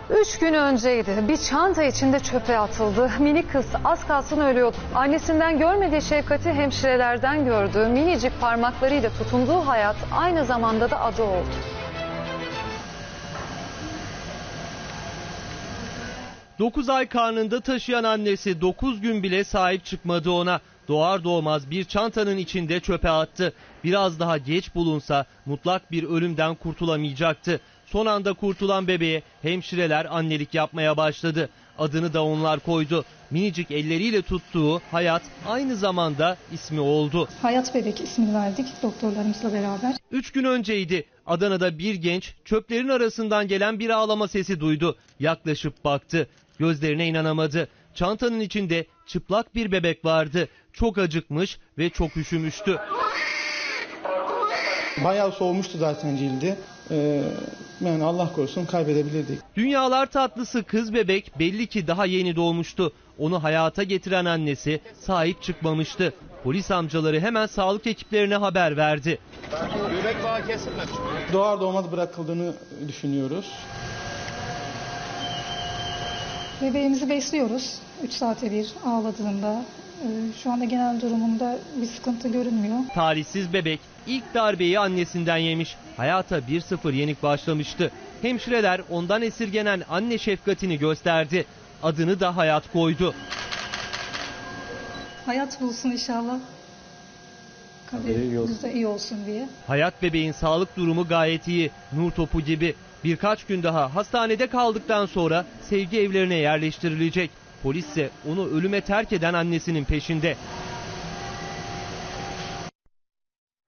3 gün önceydi. Bir çanta içinde çöpe atıldı. Minik kız az kalsın ölüyordu. Annesinden görmediği şefkati hemşirelerden gördü. Minicik parmaklarıyla tutunduğu hayat aynı zamanda da adı oldu. Dokuz ay karnında taşıyan annesi 9 gün bile sahip çıkmadı ona. Doğar doğmaz bir çantanın içinde çöpe attı. Biraz daha geç bulunsa mutlak bir ölümden kurtulamayacaktı. Son anda kurtulan bebeğe hemşireler annelik yapmaya başladı. Adını da onlar koydu. Minicik elleriyle tuttuğu Hayat aynı zamanda ismi oldu. Hayat Bebek ismini verdik doktorlarımızla beraber. 3 gün önceydi. Adana'da bir genç çöplerin arasından gelen bir ağlama sesi duydu. Yaklaşıp baktı. Gözlerine inanamadı. Çantanın içinde çıplak bir bebek vardı. Çok acıkmış ve çok üşümüştü. Bayağı soğumuştu zaten cildi. Yani Allah korusun kaybedebilirdik. Dünyalar tatlısı kız bebek belli ki daha yeni doğmuştu. Onu hayata getiren annesi sahip çıkmamıştı. Polis amcaları hemen sağlık ekiplerine haber verdi. Bebek bağı kesilmez. Doğar doğmaz bırakıldığını düşünüyoruz. Bebeğimizi besliyoruz 3 saate bir ağladığında. Şu anda genel durumunda bir sıkıntı görünmüyor. Talihsiz bebek ilk darbeyi annesinden yemiş. Hayata 1-0 yenik başlamıştı. Hemşireler ondan esirgenen anne şefkatini gösterdi. Adını da Hayat koydu. Hayat bulsun inşallah. Kaderimiz de iyi olsun diye. Hayat bebeğin sağlık durumu gayet iyi. Nur topu gibi. Birkaç gün daha hastanede kaldıktan sonra sevgi evlerine yerleştirilecek. Polis ise onu ölüme terk eden annesinin peşinde.